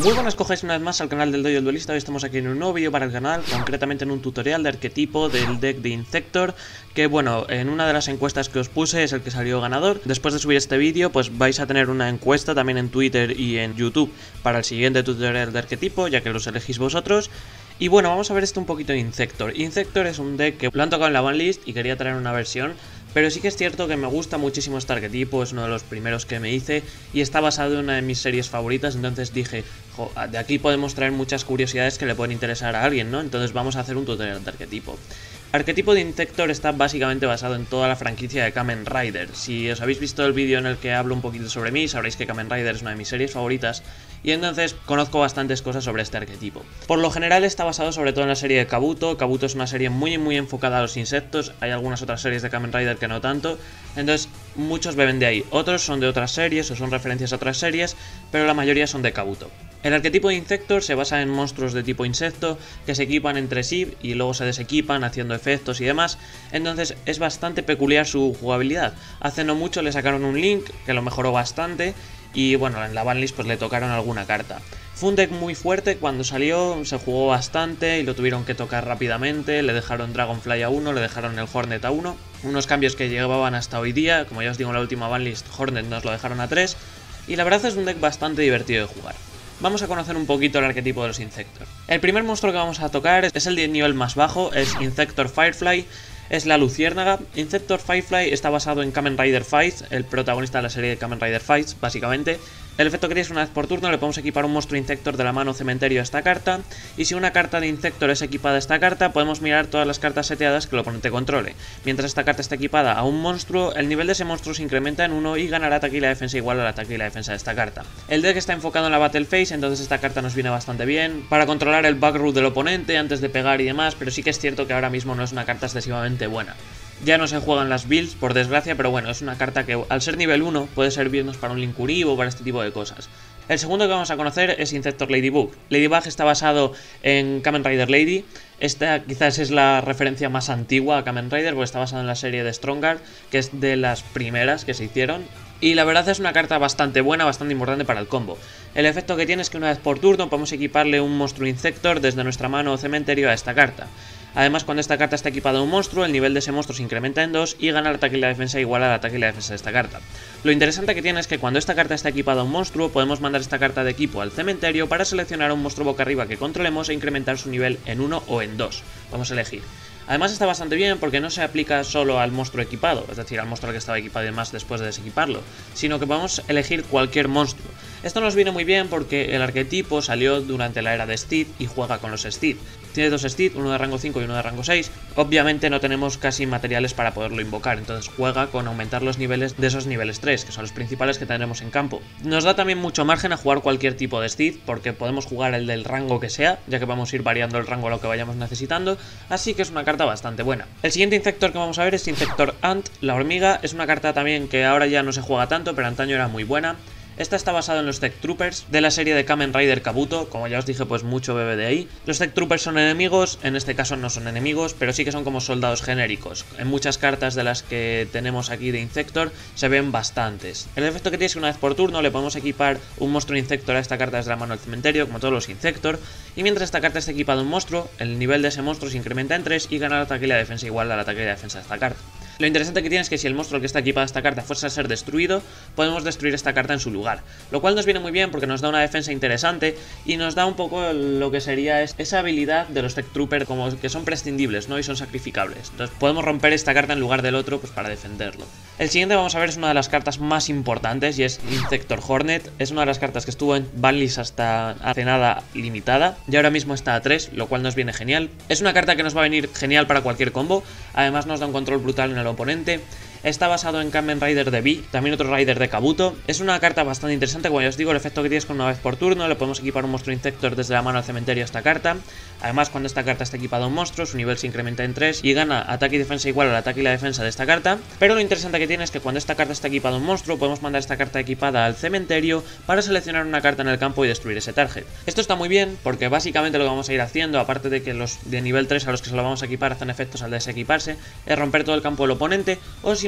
Muy buenas, cojáis una vez más al canal del Dojo del Duelista. Hoy estamos aquí en un nuevo vídeo para el canal, concretamente en un tutorial de arquetipo del deck de Insector, que bueno, en una de las encuestas que os puse es el que salió ganador. Después de subir este vídeo pues vais a tener una encuesta también en Twitter y en YouTube para el siguiente tutorial de arquetipo, ya que los elegís vosotros. Y bueno, vamos a ver esto un poquito de Insector. Insector es un deck que lo han tocado en la banlist y quería traer una versión, pero sí que es cierto que me gusta muchísimo este arquetipo, es uno de los primeros que me hice y está basado en una de mis series favoritas, entonces dije, de aquí podemos traer muchas curiosidades que le pueden interesar a alguien, ¿no? Entonces vamos a hacer un tutorial de arquetipo. El arquetipo de Insector está básicamente basado en toda la franquicia de Kamen Rider. Si os habéis visto el vídeo en el que hablo un poquito sobre mí, sabréis que Kamen Rider es una de mis series favoritas y entonces conozco bastantes cosas sobre este arquetipo. Por lo general está basado sobre todo en la serie de Kabuto. Kabuto es una serie muy enfocada a los insectos, hay algunas otras series de Kamen Rider que no tanto, entonces muchos beben de ahí, otros son de otras series o son referencias a otras series, pero la mayoría son de Kabuto. El arquetipo de Insector se basa en monstruos de tipo insecto que se equipan entre sí y luego se desequipan haciendo efectos y demás, entonces es bastante peculiar su jugabilidad. Hace no mucho le sacaron un Link que lo mejoró bastante y bueno, en la banlist pues le tocaron alguna carta. Fue un deck muy fuerte cuando salió, se jugó bastante y lo tuvieron que tocar rápidamente, le dejaron Dragonfly a 1, le dejaron el Hornet a 1, unos cambios que llevaban hasta hoy día, como ya os digo en la última banlist, Hornet nos lo dejaron a 3, y la verdad es un deck bastante divertido de jugar. Vamos a conocer un poquito el arquetipo de los Insector. El primer monstruo que vamos a tocar es el de nivel más bajo, es Insector Firefly, es la luciérnaga. Insector Firefly está basado en Kamen Rider Fights, el protagonista de la serie de Kamen Rider Fights, básicamente. El efecto que tiene es una vez por turno, le podemos equipar un monstruo Insector de la mano cementerio a esta carta, y si una carta de Insector es equipada a esta carta, podemos mirar todas las cartas seteadas que el oponente controle. Mientras esta carta está equipada a un monstruo, el nivel de ese monstruo se incrementa en 1 y ganará ataque y la defensa igual al ataque y la defensa de esta carta. El deck está enfocado en la Battle Phase, entonces esta carta nos viene bastante bien para controlar el back row del oponente antes de pegar y demás, pero sí que es cierto que ahora mismo no es una carta excesivamente buena. Ya no se juegan las builds, por desgracia, pero bueno, es una carta que al ser nivel 1 puede servirnos para un Linkuriboh o para este tipo de cosas. El segundo que vamos a conocer es Insector Ladybug. Ladybug está basado en Kamen Rider Lady. Esta quizás es la referencia más antigua a Kamen Rider, porque está basada en la serie de Strongar, que es de las primeras que se hicieron. Y la verdad es una carta bastante buena, bastante importante para el combo. El efecto que tiene es que una vez por turno podemos equiparle un monstruo Insector desde nuestra mano o cementerio a esta carta. Además, cuando esta carta está equipada a un monstruo, el nivel de ese monstruo se incrementa en 2 y gana el ataque y la defensa igual al ataque y la defensa de esta carta. Lo interesante que tiene es que cuando esta carta está equipada a un monstruo, podemos mandar esta carta de equipo al cementerio para seleccionar un monstruo boca arriba que controlemos e incrementar su nivel en 1 o en 2. Vamos a elegir. Además está bastante bien porque no se aplica solo al monstruo equipado, es decir, al monstruo que estaba equipado y demás después de desequiparlo, sino que podemos elegir cualquier monstruo. Esto nos viene muy bien porque el arquetipo salió durante la era de Steed y juega con los Steed. Tiene dos Steed, uno de rango 5 y uno de rango 6. Obviamente no tenemos casi materiales para poderlo invocar, entonces juega con aumentar los niveles de esos niveles 3, que son los principales que tendremos en campo. Nos da también mucho margen a jugar cualquier tipo de Steed, porque podemos jugar el del rango que sea, ya que vamos a ir variando el rango a lo que vayamos necesitando, así que es una carta bastante buena. El siguiente Insector que vamos a ver es Insector Ant, la hormiga. Es una carta también que ahora ya no se juega tanto, pero antaño era muy buena. Esta está basada en los Tech Troopers de la serie de Kamen Rider Kabuto, como ya os dije pues mucho bebe de ahí. Los Tech Troopers son enemigos, en este caso no son enemigos, pero sí que son como soldados genéricos. En muchas cartas de las que tenemos aquí de Insector se ven bastantes. El efecto que tiene es que una vez por turno le podemos equipar un monstruo Insector a esta carta desde la mano del cementerio, como todos los Insector, y mientras esta carta está equipada a un monstruo, el nivel de ese monstruo se incrementa en 3 y gana el ataque y la defensa igual al ataque y la defensa de esta carta. Lo interesante que tiene es que si el monstruo que está equipado a esta carta fuese a ser destruido, podemos destruir esta carta en su lugar, lo cual nos viene muy bien porque nos da una defensa interesante y nos da un poco lo que sería esa habilidad de los Tech Troopers como que son prescindibles, ¿no? Y son sacrificables. Entonces podemos romper esta carta en lugar del otro pues para defenderlo. El siguiente vamos a ver es una de las cartas más importantes y es Insector Hornet. Es una de las cartas que estuvo en banlist hasta hace nada limitada y ahora mismo está a 3, lo cual nos viene genial. Es una carta que nos va a venir genial para cualquier combo, además nos da un control brutal en el oponente. Está basado en Kamen Rider de V, también otro Rider de Kabuto. Es una carta bastante interesante, como ya os digo, el efecto que tienes con una vez por turno, le podemos equipar un monstruo Insector desde la mano al cementerio a esta carta. Además, cuando esta carta está equipada a un monstruo, su nivel se incrementa en 3 y gana ataque y defensa igual al ataque y la defensa de esta carta. Pero lo interesante que tiene es que cuando esta carta está equipada a un monstruo, podemos mandar esta carta equipada al cementerio para seleccionar una carta en el campo y destruir ese target. Esto está muy bien porque básicamente lo que vamos a ir haciendo, aparte de que los de nivel 3 a los que se lo vamos a equipar hacen efectos al desequiparse, es romper todo el campo del oponente, o si no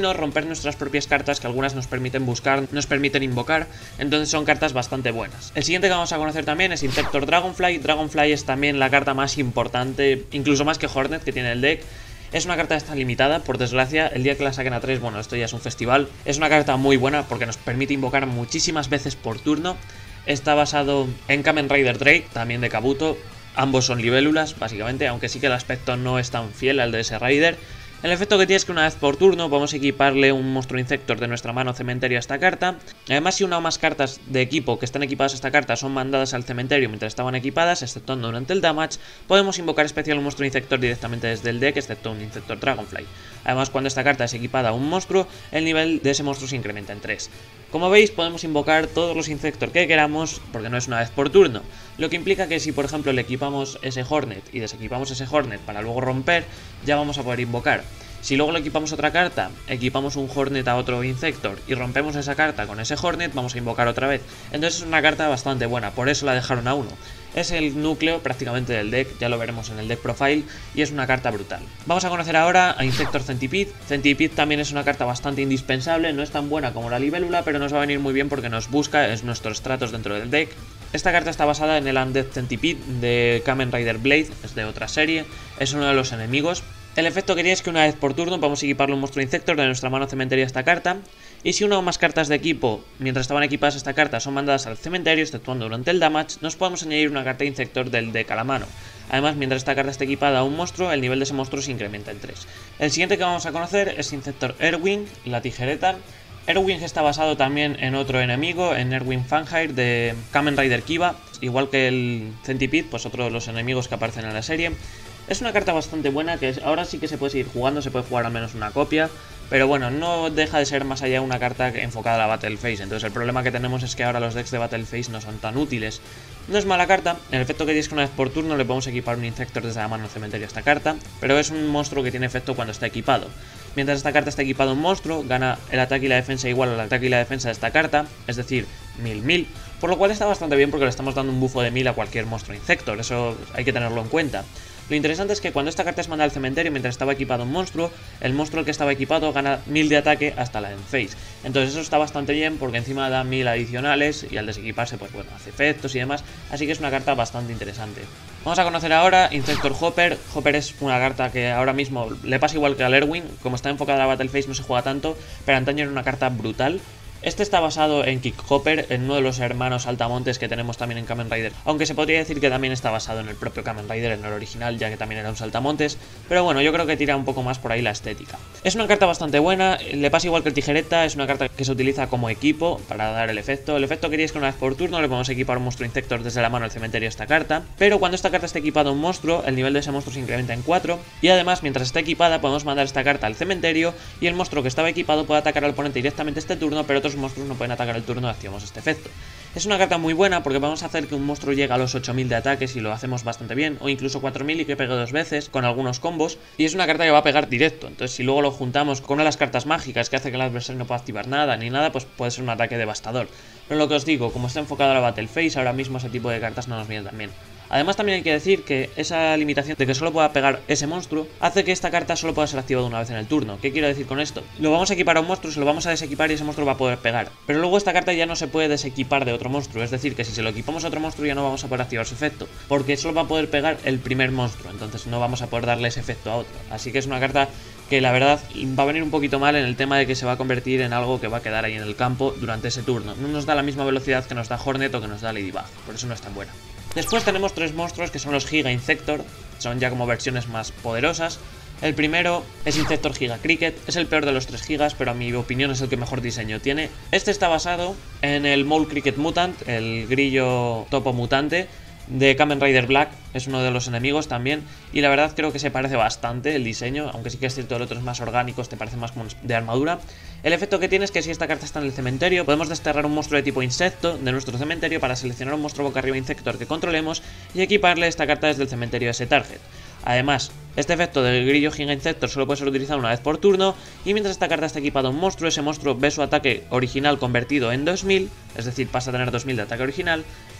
no romper nuestras propias cartas, que algunas nos permiten buscar, nos permiten invocar, entonces son cartas bastante buenas. El siguiente que vamos a conocer también es Insector Dragonfly. Dragonfly es también la carta más importante, incluso más que Hornet, que tiene el deck. Es una carta esta limitada, por desgracia, el día que la saquen a 3, bueno, esto ya es un festival. Es una carta muy buena porque nos permite invocar muchísimas veces por turno. Está basado en Kamen Rider Drake, también de Kabuto. Ambos son libélulas, básicamente, aunque sí que el aspecto no es tan fiel al de ese Rider. El efecto que tiene es que una vez por turno podemos equiparle un monstruo Insector de nuestra mano cementerio a esta carta. Además, si una o más cartas de equipo que están equipadas a esta carta son mandadas al cementerio mientras estaban equipadas, exceptuando durante el damage, podemos invocar especial un monstruo Insector directamente desde el deck, excepto un Insector Dragonfly. Además, cuando esta carta es equipada a un monstruo, el nivel de ese monstruo se incrementa en 3. Como veis, podemos invocar todos los Insector que queramos, porque no es una vez por turno, lo que implica que si por ejemplo le equipamos ese Hornet y desequipamos ese Hornet para luego romper, ya vamos a poder invocar. Si luego le equipamos otra carta, equipamos un Hornet a otro Insector y rompemos esa carta con ese Hornet, vamos a invocar otra vez. Entonces es una carta bastante buena, por eso la dejaron a 1. Es el núcleo prácticamente del deck, ya lo veremos en el deck profile, y es una carta brutal. Vamos a conocer ahora a Insector Centipede. Centipede también es una carta bastante indispensable, no es tan buena como la libélula, pero nos va a venir muy bien porque nos busca, es nuestro Stratos dentro del deck. Esta carta está basada en el Undead Centipede de Kamen Rider Blade, es de otra serie, es uno de los enemigos. El efecto que tiene es que una vez por turno podemos equiparle un monstruo Insector de nuestra mano cementerio a esta carta. Y si una o más cartas de equipo, mientras estaban equipadas esta carta, son mandadas al cementerio, exceptuando durante el damage, nos podemos añadir una carta Insector del deck a la mano. Además, mientras esta carta esté equipada a un monstruo, el nivel de ese monstruo se incrementa en 3. El siguiente que vamos a conocer es Insector Erwing, la tijereta. Erwing está basado también en otro enemigo, en Erwing Fanhire de Kamen Rider Kiba, igual que el Centipede, pues otro de los enemigos que aparecen en la serie. Es una carta bastante buena que ahora sí que se puede seguir jugando, se puede jugar al menos una copia, pero bueno, no deja de ser más allá una carta enfocada a la Battle Phase. Entonces el problema que tenemos es que ahora los decks de Battle Phase no son tan útiles. No es mala carta, el efecto que tiene es que una vez por turno le podemos equipar un Insector desde la mano al cementerio a esta carta, pero es un monstruo que tiene efecto cuando está equipado. Mientras esta carta está equipada a un monstruo, gana el ataque y la defensa igual al ataque y la defensa de esta carta, es decir, 1000-1000, por lo cual está bastante bien porque le estamos dando un bufo de 1000 a cualquier monstruo Insector, eso hay que tenerlo en cuenta. Lo interesante es que cuando esta carta es mandada al cementerio mientras estaba equipado un monstruo, el monstruo al que estaba equipado gana 1000 de ataque hasta la end phase. Entonces eso está bastante bien porque encima da 1000 adicionales y al desequiparse pues bueno, hace efectos y demás, así que es una carta bastante interesante. Vamos a conocer ahora Insector Hopper. Hopper es una carta que ahora mismo le pasa igual que al Erwing, como está enfocada a la Battle Phase no se juega tanto, pero antaño era una carta brutal. Este está basado en Kick Hopper, en uno de los hermanos altamontes que tenemos también en Kamen Rider, aunque se podría decir que también está basado en el propio Kamen Rider, en el original, ya que también era un saltamontes, pero bueno, yo creo que tira un poco más por ahí la estética. Es una carta bastante buena, le pasa igual que el tijereta, es una carta que se utiliza como equipo para dar el efecto. El efecto que tiene es que una vez por turno le podemos equipar un monstruo Insector desde la mano al cementerio a esta carta, pero cuando esta carta está equipada a un monstruo, el nivel de ese monstruo se incrementa en 4, y además mientras está equipada podemos mandar esta carta al cementerio y el monstruo que estaba equipado puede atacar al oponente directamente este turno, pero otros monstruos no pueden atacar el turno activamos este efecto. Es una carta muy buena porque vamos a hacer que un monstruo llegue a los 8000 de ataque si lo hacemos bastante bien, o incluso 4000 y que pegue 2 veces con algunos combos, y es una carta que va a pegar directo. Entonces si luego lo juntamos con una de las cartas mágicas que hace que el adversario no pueda activar nada ni nada, pues puede ser un ataque devastador. Pero lo que os digo, como está enfocado a la Battle Phase, ahora mismo ese tipo de cartas no nos viene tan bien. Además también hay que decir que esa limitación de que solo pueda pegar ese monstruo hace que esta carta solo pueda ser activada una vez en el turno. ¿Qué quiero decir con esto? Lo vamos a equipar a un monstruo, se lo vamos a desequipar y ese monstruo va a poder pegar. Pero luego esta carta ya no se puede desequipar de otro monstruo, es decir, que si se lo equipamos a otro monstruo ya no vamos a poder activar su efecto, porque solo va a poder pegar el primer monstruo, entonces no vamos a poder darle ese efecto a otro. Así que es una carta que la verdad va a venir un poquito mal en el tema de que se va a convertir en algo que va a quedar ahí en el campo durante ese turno. No nos da la misma velocidad que nos da Hornet o que nos da Ladybug, por eso no es tan buena. Después tenemos tres monstruos que son los Giga Insector, son ya como versiones más poderosas. El primero es Insector Giga Cricket, es el peor de los 3 gigas, pero a mi opinión es el que mejor diseño tiene. Este está basado en el Mole Cricket Mutant, el grillo topo mutante de Kamen Rider Black, es uno de los enemigos también, y la verdad creo que se parece bastante el diseño, aunque sí que es cierto el otro es más orgánico, te parece más como de armadura. El efecto que tiene es que si esta carta está en el cementerio, podemos desterrar un monstruo de tipo insecto de nuestro cementerio para seleccionar un monstruo boca arriba Insector que controlemos y equiparle esta carta desde el cementerio a ese target. Además, este efecto del grillo Giga Insector solo puede ser utilizado una vez por turno, y mientras esta carta está equipada a un monstruo, ese monstruo ve su ataque original convertido en 2000, es decir, pasa a tener 2000 de ataque original,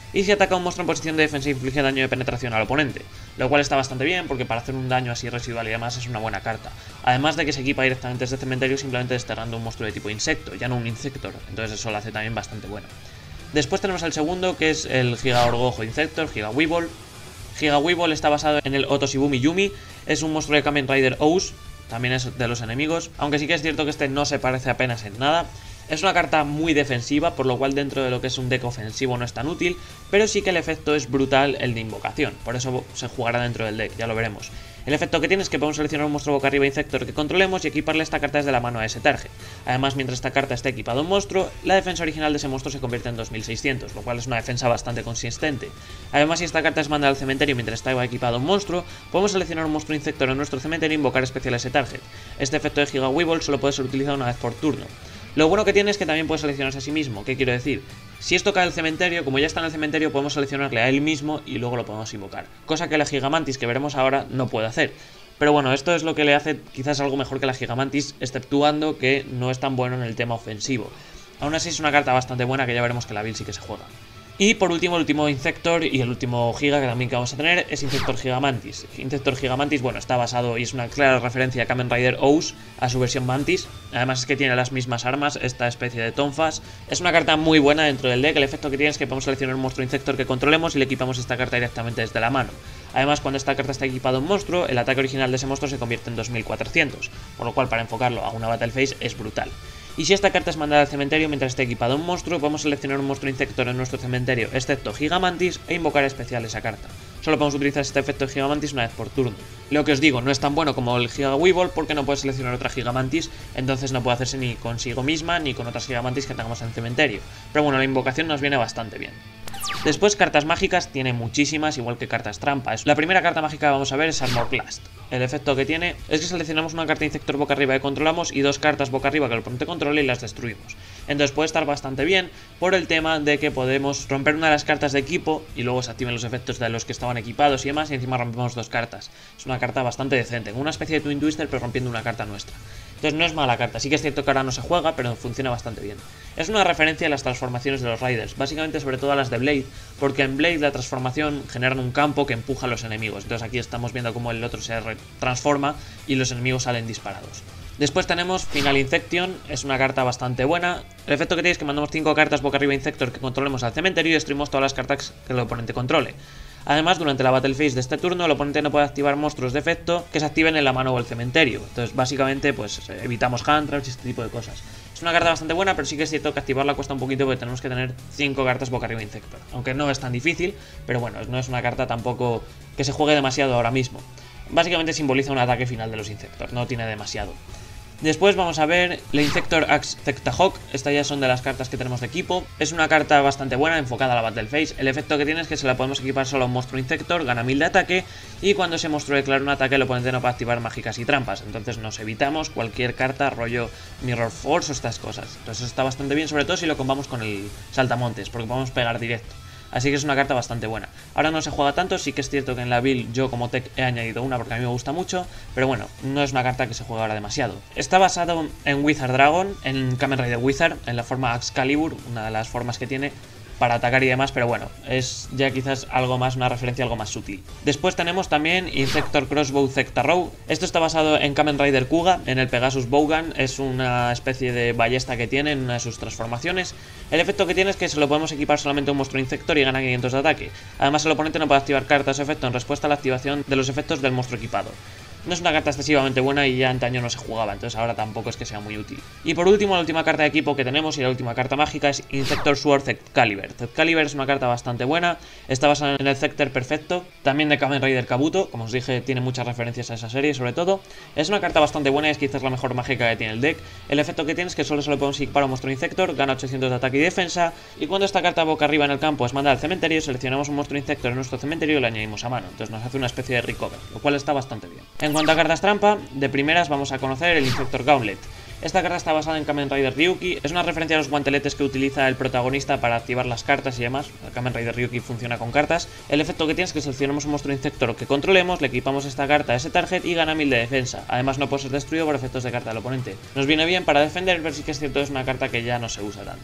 y si ataca a un monstruo en posición de defensa inflige daño de penetración al oponente, lo cual está bastante bien porque para hacer un daño así residual y demás es una buena carta, además de que se equipa directamente desde cementerio simplemente desterrando un monstruo de tipo insecto, ya no un Insector, entonces eso lo hace también bastante bueno. Después tenemos el segundo, que es el Giga Orgojo Insector, Giga Weevil. Giga Weevil está basado en el Otoshibumi Yumi, es un monstruo de Kamen Rider Ous, también es de los enemigos, aunque sí que es cierto que este no se parece apenas en nada. Es una carta muy defensiva, por lo cual dentro de lo que es un deck ofensivo no es tan útil, pero sí que el efecto es brutal el de invocación, por eso se jugará dentro del deck, ya lo veremos. El efecto que tiene es que podemos seleccionar un monstruo boca arriba Insector que controlemos y equiparle esta carta desde la mano a ese target. Además, mientras esta carta esté equipada a un monstruo, la defensa original de ese monstruo se convierte en 2600, lo cual es una defensa bastante consistente. Además, si esta carta es mandada al cementerio mientras está equipado un monstruo, podemos seleccionar un monstruo Insector en nuestro cementerio e invocar especial a ese target. Este efecto de Giga Weevil solo puede ser utilizado una vez por turno. Lo bueno que tiene es que también puede seleccionarse a sí mismo. ¿Qué quiero decir? Si esto cae al cementerio, como ya está en el cementerio, podemos seleccionarle a él mismo y luego lo podemos invocar. Cosa que la Gigamantis que veremos ahora no puede hacer. Pero bueno, esto es lo que le hace quizás algo mejor que la Gigamantis, exceptuando que no es tan bueno en el tema ofensivo. Aún así es una carta bastante buena que ya veremos que la build sí que se juega. Y por último, el último Insector y el último Giga que también vamos a tener es Insector Gigamantis. Insector Gigamantis, bueno, está basado y es una clara referencia a Kamen Rider Ous, a su versión Mantis. Además es que tiene las mismas armas, esta especie de tonfas. Es una carta muy buena dentro del deck, el efecto que tiene es que podemos seleccionar un monstruo Insector que controlemos y le equipamos esta carta directamente desde la mano. Además, cuando esta carta está equipada a un monstruo, el ataque original de ese monstruo se convierte en 2400, por lo cual para enfocarlo a una Battle Phase es brutal. Y si esta carta es mandada al cementerio mientras esté equipado a un monstruo, podemos seleccionar un monstruo Insector en nuestro cementerio, excepto Gigamantis, e invocar especial esa carta. Solo podemos utilizar este efecto de Gigamantis una vez por turno. Lo que os digo, no es tan bueno como el Giga Weevil porque no puede seleccionar otra Gigamantis, entonces no puede hacerse ni consigo misma ni con otras Gigamantis que tengamos en el cementerio. Pero bueno, la invocación nos viene bastante bien. Después, cartas mágicas, tiene muchísimas, igual que cartas trampa. La primera carta mágica que vamos a ver es Armor Blast. El efecto que tiene es que seleccionamos una carta Insector boca arriba que controlamos y dos cartas boca arriba que el oponente controle y las destruimos. Entonces puede estar bastante bien por el tema de que podemos romper una de las cartas de equipo y luego se activen los efectos de los que estaban equipados y demás, y encima rompemos dos cartas. Es una carta bastante decente, una especie de Twin Twister pero rompiendo una carta nuestra. Entonces no es mala carta, sí que es cierto que ahora no se juega, pero funciona bastante bien. Es una referencia a las transformaciones de los Riders, básicamente sobre todo a las de Blade, porque en Blade la transformación genera un campo que empuja a los enemigos. Entonces aquí estamos viendo cómo el otro se transforma y los enemigos salen disparados. Después tenemos Final Infection, es una carta bastante buena. El efecto que tiene es que mandamos 5 cartas boca arriba Insector que controlemos al cementerio y destruimos todas las cartas que el oponente controle. Además, durante la Battle Phase de este turno, el oponente no puede activar monstruos de efecto que se activen en la mano o el cementerio. Entonces, básicamente, pues evitamos hand traps y este tipo de cosas. Es una carta bastante buena, pero sí que es cierto que activarla cuesta un poquito porque tenemos que tener 5 cartas boca arriba Insector. Aunque no es tan difícil, pero bueno, no es una carta tampoco que se juegue demasiado ahora mismo. Básicamente simboliza un ataque final de los Insector, no tiene demasiado. Después vamos a ver la Insector Axe Zectahawk, estas ya son de las cartas que tenemos de equipo. Es una carta bastante buena, enfocada a la Battle Phase. El efecto que tiene es que se la podemos equipar solo a un monstruo Insector, gana 1000 de ataque, y cuando ese monstruo declara un ataque el oponente no puede activar mágicas y trampas. Entonces nos evitamos cualquier carta rollo Mirror Force o estas cosas. Entonces está bastante bien, sobre todo si lo combamos con el Saltamontes, porque podemos pegar directo. Así que es una carta bastante buena. Ahora no se juega tanto, sí que es cierto que en la build yo como tech he añadido una porque a mí me gusta mucho, pero bueno, no es una carta que se juega ahora demasiado. Está basado en Wizard Dragon, en Kamen Rider Wizard, en la forma Excalibur, una de las formas que tiene para atacar y demás, pero bueno, es ya quizás algo más, una referencia algo más sutil. Después tenemos también Insector Crossbow Zectarrow. Esto está basado en Kamen Rider Kuga, en el Pegasus Bowgun, es una especie de ballesta que tiene en una de sus transformaciones. El efecto que tiene es que se lo podemos equipar solamente a un monstruo Insector y gana 500 de ataque. Además el oponente no puede activar cartas o efecto en respuesta a la activación de los efectos del monstruo equipado. No es una carta excesivamente buena y ya antaño no se jugaba, entonces ahora tampoco es que sea muy útil. Y por último, la última carta de equipo que tenemos y la última carta mágica es Insector Sword Zecalibur. Zecalibur es una carta bastante buena, está basada en el Zecter Perfecto, también de Kamen Rider Kabuto, como os dije tiene muchas referencias a esa serie sobre todo. Es una carta bastante buena y es quizás la mejor mágica que tiene el deck. El efecto que tiene es que solo se lo podemos equipar a un monstruo Insector, gana 800 de ataque y defensa, y cuando esta carta boca arriba en el campo es mandada al cementerio, seleccionamos un monstruo Insector en nuestro cementerio y lo añadimos a mano, entonces nos hace una especie de recover, lo cual está bastante bien. En cuanto a cartas trampa, de primeras vamos a conocer el Insector Gauntlet. Esta carta está basada en Kamen Rider Ryuki, es una referencia a los guanteletes que utiliza el protagonista para activar las cartas y demás. El Kamen Rider Ryuki funciona con cartas. El efecto que tiene es que seleccionamos un monstruo Insector que controlemos, le equipamos esta carta a ese target y gana 1000 de defensa. Además no puede ser destruido por efectos de carta del oponente. Nos viene bien para defender, pero sí que es cierto es una carta que ya no se usa tanto.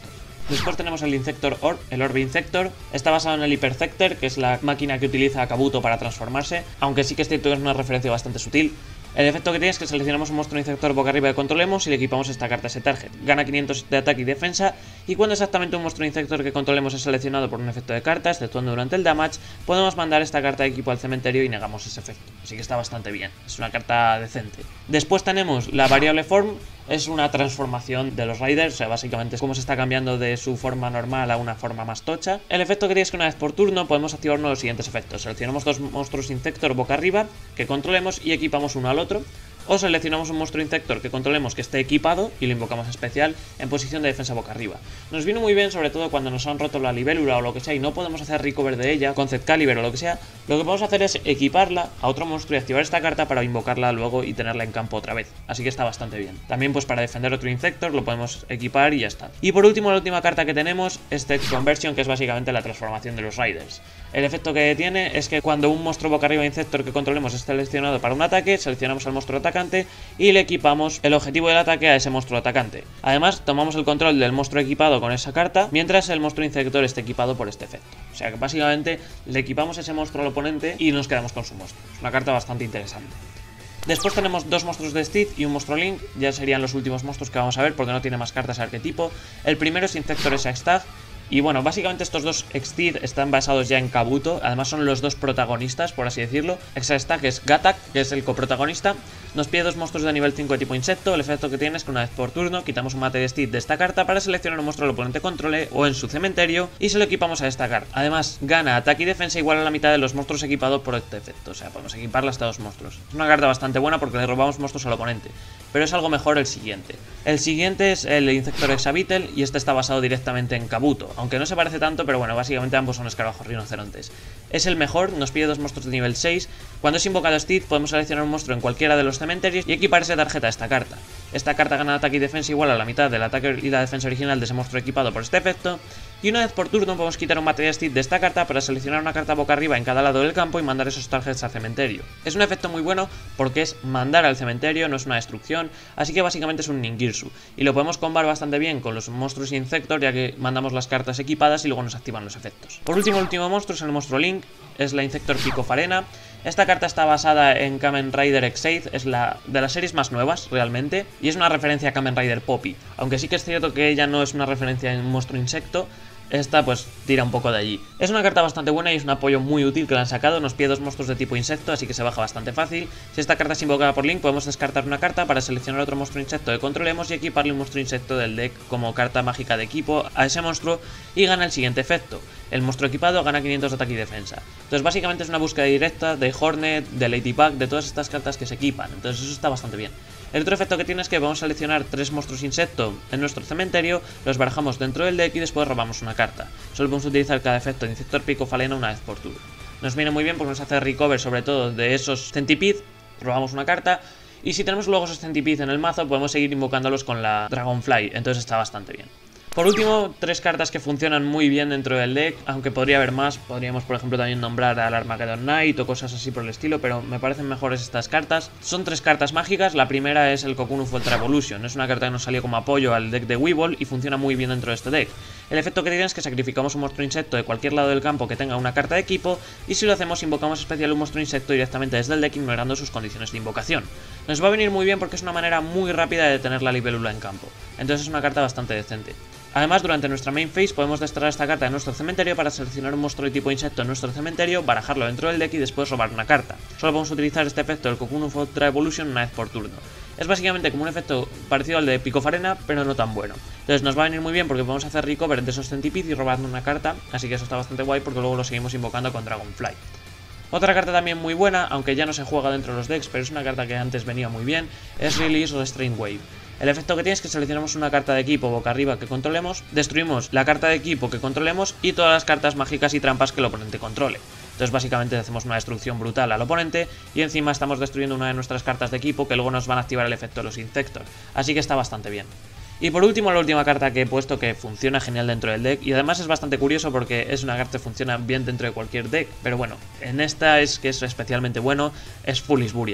Después tenemos el Insector Orb, el Orb Insector. Está basado en el Hypersector, que es la máquina que utiliza Kabuto para transformarse, aunque sí que es cierto que es una referencia bastante sutil. El efecto que tiene es que seleccionamos un monstruo Insector boca arriba que controlemos y le equipamos esta carta a ese target. Gana 500 de ataque y defensa, y cuando exactamente un monstruo Insector que controlemos es seleccionado por un efecto de carta, exceptuando durante el damage, podemos mandar esta carta de equipo al cementerio y negamos ese efecto. Así que está bastante bien, es una carta decente. Después tenemos la variable form. Es una transformación de los Riders, o sea, básicamente es como se está cambiando de su forma normal a una forma más tocha. El efecto que tiene es que una vez por turno podemos activar uno de los siguientes efectos. Seleccionamos dos monstruos Insector boca arriba que controlemos y equipamos uno al otro. O seleccionamos un monstruo Insector que controlemos que esté equipado y lo invocamos especial en posición de defensa boca arriba. Nos viene muy bien sobre todo cuando nos han roto la libélula o lo que sea y no podemos hacer recover de ella con Z-Caliber o lo que sea. Lo que podemos hacer es equiparla a otro monstruo y activar esta carta para invocarla luego y tenerla en campo otra vez. Así que está bastante bien. También pues para defender otro Insector lo podemos equipar y ya está. Y por último la última carta que tenemos es Text Conversion, que es básicamente la transformación de los Riders. El efecto que tiene es que cuando un monstruo boca arriba Insector que controlemos es seleccionado para un ataque, seleccionamos al monstruo atacante y le equipamos el objetivo del ataque a ese monstruo atacante. Además, tomamos el control del monstruo equipado con esa carta, mientras el monstruo Insector esté equipado por este efecto. O sea que básicamente le equipamos ese monstruo al oponente y nos quedamos con su monstruo. Es una carta bastante interesante. Después tenemos dos monstruos de Steed y un monstruo Link, ya serían los últimos monstruos que vamos a ver porque no tiene más cartas de arquetipo. El primero es Insector S-Stag. Y bueno, básicamente estos dos Exceed están basados ya en Kabuto, además son los dos protagonistas, por así decirlo. Extra-Stack es Gatak, que es el coprotagonista. Nos pide dos monstruos de nivel 5 de tipo insecto. El efecto que tiene es que una vez por turno quitamos un mate de Steed de esta carta para seleccionar un monstruo que el oponente controle o en su cementerio y se lo equipamos a esta carta. Además, gana ataque y defensa igual a la mitad de los monstruos equipados por este efecto, o sea, podemos equiparla hasta dos monstruos. Es una carta bastante buena porque le robamos monstruos al oponente, pero es algo mejor el siguiente. El siguiente es el Insector Exabitel y este está basado directamente en Kabuto, aunque no se parece tanto, pero bueno, básicamente ambos son escarabajos rinocerontes. Es el mejor, nos pide dos monstruos de nivel 6. Cuando es invocado Steed podemos seleccionar un monstruo en cualquiera de los cementerios y equipar esa tarjeta a esta carta. Esta carta gana ataque y defensa igual a la mitad del ataque y la defensa original de ese monstruo equipado por este efecto. Y una vez por turno podemos quitar un mate de Steed de esta carta para seleccionar una carta boca arriba en cada lado del campo y mandar esos targets al cementerio. Es un efecto muy bueno porque es mandar al cementerio, no es una destrucción, así que básicamente es un Ningirsu. Y lo podemos combar bastante bien con los monstruos Insector, ya que mandamos las cartas equipadas y luego nos activan los efectos. Por último, el último monstruo es el monstruo Link, es la Insector Picofarena. Esta carta está basada en Kamen Rider X-Aid, es la de las series más nuevas realmente, y es una referencia a Kamen Rider Poppy, aunque sí que es cierto que ella no es una referencia en un monstruo insecto. Esta pues tira un poco de allí. Es una carta bastante buena y es un apoyo muy útil que le han sacado. Nos pide dos monstruos de tipo insecto, así que se baja bastante fácil. Si esta carta es invocada por Link, podemos descartar una carta para seleccionar otro monstruo insecto que controlemos y equiparle un monstruo insecto del deck como carta mágica de equipo a ese monstruo y gana el siguiente efecto. El monstruo equipado gana 500 de ataque y defensa. Entonces básicamente es una búsqueda directa de Hornet, de Ladybug, de todas estas cartas que se equipan. Entonces eso está bastante bien. El otro efecto que tiene es que vamos a seleccionar tres monstruos insecto en nuestro cementerio, los barajamos dentro del deck y después robamos una carta. Solo podemos utilizar cada efecto de Insector Picofalena una vez por turno. Nos viene muy bien porque nos hace recover sobre todo de esos Centipede, robamos una carta. Y si tenemos luego esos Centipede en el mazo, podemos seguir invocándolos con la Dragonfly, entonces está bastante bien. Por último, tres cartas que funcionan muy bien dentro del deck, aunque podría haber más. Podríamos, por ejemplo, también nombrar al Armageddon Knight o cosas así por el estilo, pero me parecen mejores estas cartas. Son tres cartas mágicas. La primera es el Cocoon of Ultra Evolution. Es una carta que nos salió como apoyo al deck de Weevil y funciona muy bien dentro de este deck. El efecto que tiene es que sacrificamos un monstruo insecto de cualquier lado del campo que tenga una carta de equipo, y si lo hacemos invocamos especial un monstruo insecto directamente desde el deck ignorando sus condiciones de invocación. Nos va a venir muy bien porque es una manera muy rápida de tener la libélula en campo. Entonces es una carta bastante decente. Además, durante nuestra main phase podemos desterrar esta carta de nuestro cementerio para seleccionar un monstruo de tipo insecto en nuestro cementerio, barajarlo dentro del deck y después robar una carta. Solo podemos utilizar este efecto del Cocoon of Ultra Evolution una vez por turno. Es básicamente como un efecto parecido al de Picofarena, pero no tan bueno. Entonces nos va a venir muy bien porque podemos hacer recover de esos Centipede y robar una carta, así que eso está bastante guay porque luego lo seguimos invocando con Dragonfly. Otra carta también muy buena, aunque ya no se juega dentro de los decks, pero es una carta que antes venía muy bien, es Release Restraint Wave. El efecto que tiene es que seleccionamos una carta de equipo boca arriba que controlemos, destruimos la carta de equipo que controlemos y todas las cartas mágicas y trampas que el oponente controle. Entonces básicamente hacemos una destrucción brutal al oponente y encima estamos destruyendo una de nuestras cartas de equipo que luego nos van a activar el efecto de los Insector. Así que está bastante bien. Y por último, la última carta que he puesto que funciona genial dentro del deck, y además es bastante curioso porque es una carta que funciona bien dentro de cualquier deck, pero bueno, en esta es que es especialmente bueno, es Foolish Burial.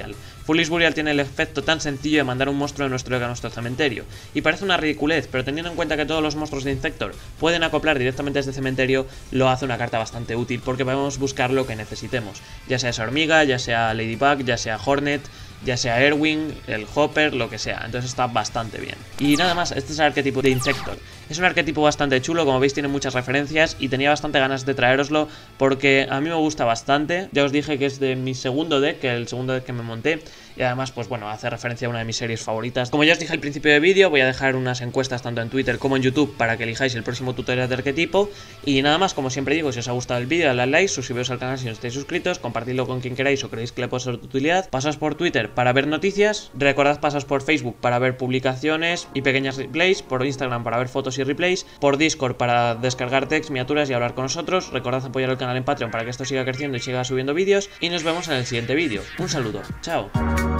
Foolish Burial tiene el efecto tan sencillo de mandar un monstruo de nuestro deck a nuestro cementerio, y parece una ridiculez, pero teniendo en cuenta que todos los monstruos de Insector pueden acoplar directamente desde cementerio, lo hace una carta bastante útil porque podemos buscar lo que necesitemos, ya sea esa hormiga, ya sea Ladybug, ya sea Hornet, ya sea Erwin, el Hopper, lo que sea. Entonces está bastante bien. Y nada más, este es el arquetipo de Insector. Es un arquetipo bastante chulo, como veis tiene muchas referencias y tenía bastante ganas de traeroslo porque a mí me gusta bastante. Ya os dije que es de mi segundo deck, el segundo deck que me monté, y además pues bueno, hace referencia a una de mis series favoritas. Como ya os dije al principio del vídeo, voy a dejar unas encuestas tanto en Twitter como en YouTube para que elijáis el próximo tutorial de arquetipo. Y nada más, como siempre digo, si os ha gustado el vídeo, dadle al like, suscribiros al canal si no estáis suscritos, compartidlo con quien queráis o creéis que le puede ser de utilidad, pasaos por Twitter para ver noticias, recordad pasaos por Facebook para ver publicaciones y pequeñas replays, por Instagram para ver fotos y replays, por Discord para descargar texts, miniaturas y hablar con nosotros. Recordad apoyar el canal en Patreon para que esto siga creciendo y siga subiendo vídeos, y nos vemos en el siguiente vídeo. Un saludo, chao.